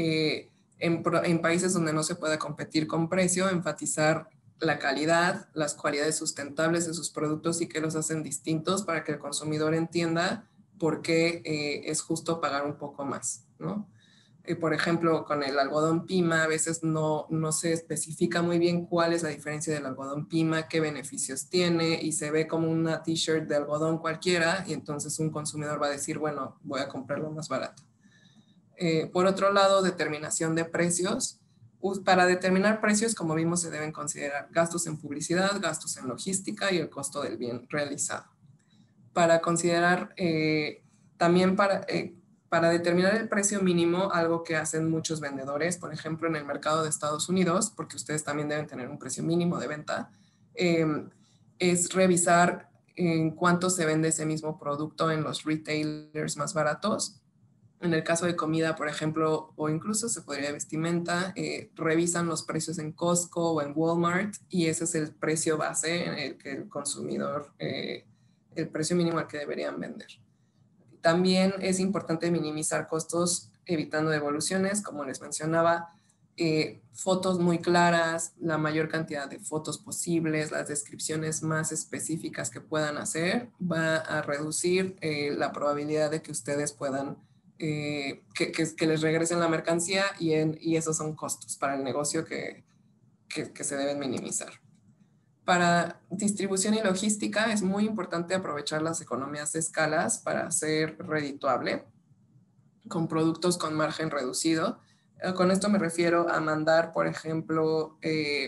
en países donde no se pueda competir con precio, enfatizar la calidad, las cualidades sustentables de sus productos y qué los hacen distintos, para que el consumidor entienda por qué es justo pagar un poco más, ¿no? Por ejemplo, con el algodón Pima, a veces no se especifica muy bien cuál es la diferencia del algodón Pima, qué beneficios tiene, y se ve como una t-shirt de algodón cualquiera, y entonces un consumidor va a decir, bueno, voy a comprarlo más barato. Por otro lado, determinación de precios. Para determinar precios, como vimos, se deben considerar gastos en publicidad, gastos en logística y el costo del bien realizado. Para considerar también para determinar el precio mínimo, algo que hacen muchos vendedores, por ejemplo, en el mercado de Estados Unidos, porque ustedes también deben tener un precio mínimo de venta, es revisar en cuánto se vende ese mismo producto en los retailers más baratos. En el caso de comida, por ejemplo, o incluso se podría de vestimenta, revisan los precios en Costco o en Walmart, y ese es el precio base en el que el consumidor, el precio mínimo al que deberían vender. También es importante minimizar costos evitando devoluciones, como les mencionaba, fotos muy claras, la mayor cantidad de fotos posibles, las descripciones más específicas que puedan hacer, va a reducir la probabilidad de que ustedes puedan, que les regresen la mercancía, y esos son costos para el negocio que se deben minimizar. Para distribución y logística es muy importante aprovechar las economías de escalas para ser redituable con productos con margen reducido. Con esto me refiero a mandar, por ejemplo,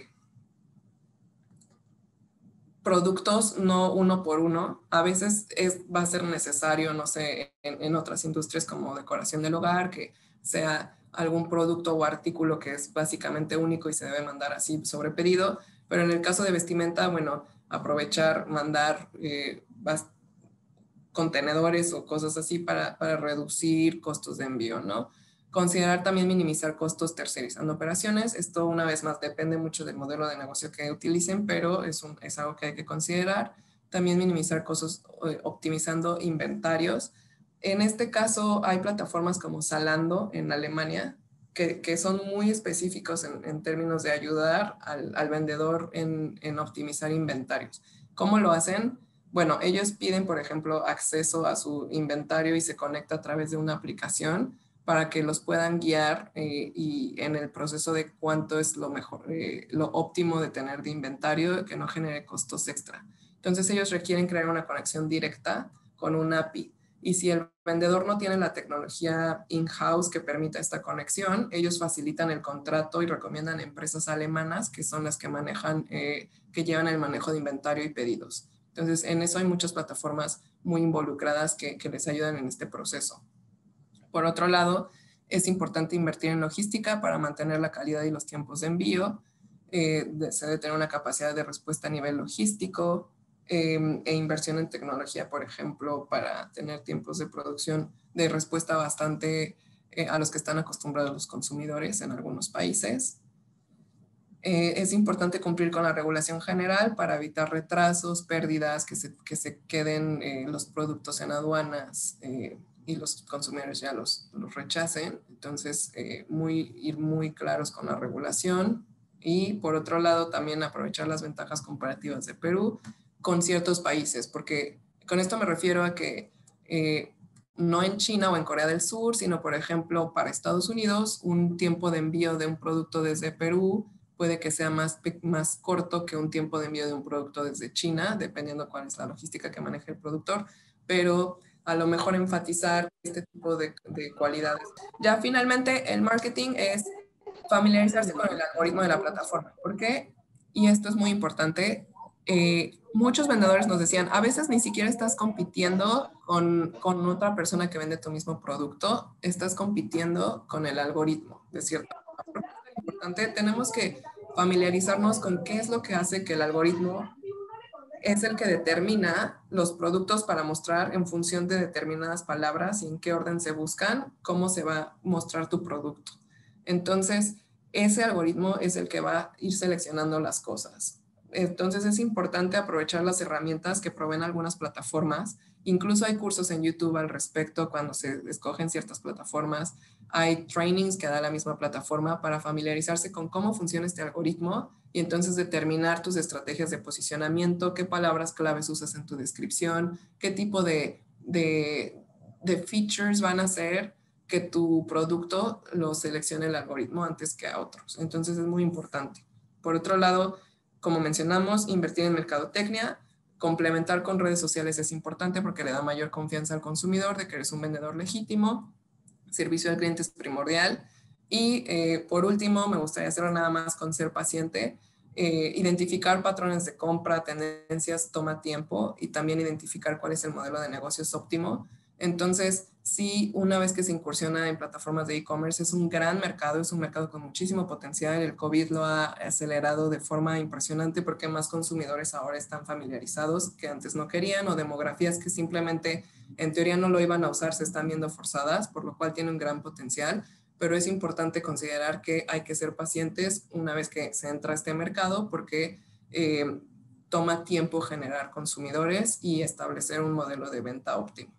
productos no uno por uno. A veces va a ser necesario, no sé, en otras industrias como decoración del hogar, que sea algún producto o artículo que es básicamente único y se debe mandar así sobre pedido. Pero en el caso de vestimenta, bueno, aprovechar, mandar contenedores o cosas así para reducir costos de envío, ¿no? Considerar también minimizar costos tercerizando operaciones. Esto, una vez más, depende mucho del modelo de negocio que utilicen, pero es algo que hay que considerar. También minimizar costos optimizando inventarios. En este caso hay plataformas como Zalando en Alemania, que son muy específicos en términos de ayudar al vendedor en optimizar inventarios. ¿Cómo lo hacen? Bueno, ellos piden, por ejemplo, acceso a su inventario y se conecta a través de una aplicación para que los puedan guiar y en el proceso de cuánto es lo mejor, lo óptimo de tener de inventario que no genere costos extra. Entonces ellos requieren crear una conexión directa con un API. Y si el vendedor no tiene la tecnología in-house que permita esta conexión, ellos facilitan el contrato y recomiendan empresas alemanas que son las que manejan, que llevan el manejo de inventario y pedidos. Entonces, en eso hay muchas plataformas muy involucradas que les ayudan en este proceso. Por otro lado, es importante invertir en logística para mantener la calidad y los tiempos de envío. Se debe tener una capacidad de respuesta a nivel logístico e inversión en tecnología, por ejemplo, para tener tiempos de producción de respuesta bastante a los que están acostumbrados los consumidores en algunos países. Es importante cumplir con la regulación general para evitar retrasos, pérdidas, que se queden los productos en aduanas y los consumidores ya los rechacen. Entonces, ir muy claros con la regulación. Y por otro lado, también aprovechar las ventajas comparativas de Perú con ciertos países, porque con esto me refiero a que no en China o en Corea del Sur, sino por ejemplo para Estados Unidos, un tiempo de envío de un producto desde Perú puede que sea más corto que un tiempo de envío de un producto desde China, dependiendo cuál es la logística que maneje el productor, pero a lo mejor enfatizar este tipo de cualidades. Ya finalmente el marketing es familiarizarse con el algoritmo de la plataforma. ¿Por qué? Y esto es muy importante. Muchos vendedores nos decían, a veces ni siquiera estás compitiendo con otra persona que vende tu mismo producto, estás compitiendo con el algoritmo, de cierta forma. Es importante, tenemos que familiarizarnos con qué es lo que hace que el algoritmo es el que determina los productos para mostrar en función de determinadas palabras y en qué orden se buscan, cómo se va a mostrar tu producto. Entonces, ese algoritmo es el que va a ir seleccionando las cosas. Entonces, es importante aprovechar las herramientas que proveen algunas plataformas. Incluso hay cursos en YouTube al respecto cuando se escogen ciertas plataformas. Hay trainings que da la misma plataforma para familiarizarse con cómo funciona este algoritmo y entonces determinar tus estrategias de posicionamiento, qué palabras claves usas en tu descripción, qué tipo de features van a hacer que tu producto lo seleccione el algoritmo antes que a otros. Entonces es muy importante. Por otro lado, como mencionamos, invertir en mercadotecnia, complementar con redes sociales es importante porque le da mayor confianza al consumidor de que eres un vendedor legítimo. Servicio al cliente es primordial. Y por último, me gustaría hacerlo nada más con ser paciente. Identificar patrones de compra, tendencias, toma tiempo y también identificar cuál es el modelo de negocios óptimo. Entonces, sí, una vez que se incursiona en plataformas de e-commerce, es un gran mercado, es un mercado con muchísimo potencial. El COVID lo ha acelerado de forma impresionante porque más consumidores ahora están familiarizados que antes no querían o demografías que simplemente en teoría no lo iban a usar se están viendo forzadas, por lo cual tiene un gran potencial, pero es importante considerar que hay que ser pacientes una vez que se entra a este mercado porque toma tiempo generar consumidores y establecer un modelo de venta óptimo.